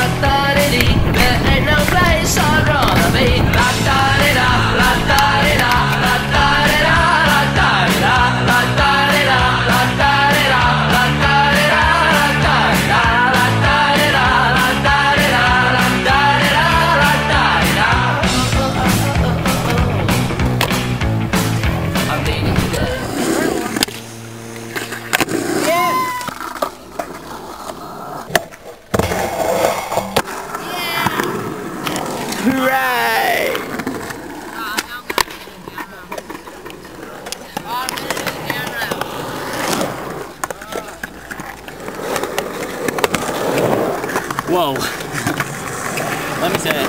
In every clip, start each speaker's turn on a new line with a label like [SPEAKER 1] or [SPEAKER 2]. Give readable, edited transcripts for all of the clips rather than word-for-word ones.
[SPEAKER 1] la-da-dee-dee. There ain't no place I'd rather be. La-da-dee-da, la-da-dee-da, la-da-dee-da, la-da-dee-da, la-da-dee-da, la-da-dee-da, la-da-dee-da, la-da-dee-da, la-da-dee-da, la-da-dee-da, la-da-dee-da, la-da-dee-da. I'm leaning today.
[SPEAKER 2] Hooray! Whoa. Let me say it.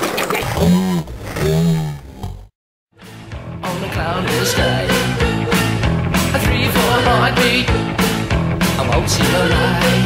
[SPEAKER 1] On a cloudless day, a 3-4 heartbeat, I won't see the light.